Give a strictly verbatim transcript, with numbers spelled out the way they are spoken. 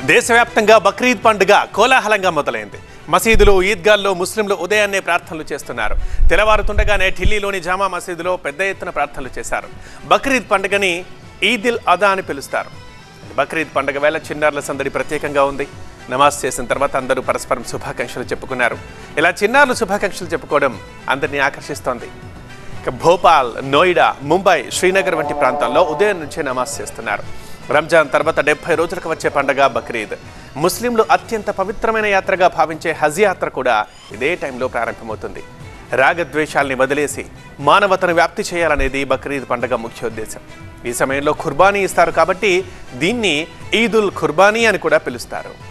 దేశవ్యాప్తంగా బక్రీద్ పండుగ కోలాహలంగా మొదలైంది. మసీదులు, ఈద్గాల్లో ముస్లింలు ఉదయాన్నే ప్రార్థనలు చేస్తున్నారు. తెల్లవారుతుండగానే ఢిల్లీలోని జామా మసీదులో పెద్ద ఎత్తున ప్రార్థనలు చేశారు. బక్రీద్ పండుగని ఈదిల్ అదా అని పిలుస్తారు. బక్రీద్ పండుగ వేళ చిన్నారుల సందడి ప్రత్యేకంగా ఉంది. నమాజ్ చేసిన తర్వాత అందరూ పరస్పరం శుభాకాంక్షలు చెప్పుకున్నారు. ఇలా చిన్నారులు శుభాకాంక్షలు చెప్పుకోవడం అందరినీ ఆకర్షిస్తోంది. భోపాల్, నోయిడా, ముంబై, శ్రీనగర్ వంటి ప్రాంతాల్లో ఉదయం నుంచే నమాజ్ చేస్తున్నారు. రంజాన్ తర్వాత డెబ్బై రోజులకు వచ్చే పండుగ బక్రీద్. ముస్లింలు అత్యంత పవిత్రమైన యాత్రగా భావించే హజ్ యాత్ర కూడా ఇదే టైంలో ప్రారంభమవుతుంది. రాగద్వేషాల్ని వదిలేసి మానవతను వ్యాప్తి చేయాలనేది బక్రీద్ పండుగ ముఖ్యోద్దేశం. ఈ సమయంలో ఖుర్బానీ ఇస్తారు కాబట్టి దీన్ని ఈదుల్ ఖుర్బానీ అని కూడా పిలుస్తారు.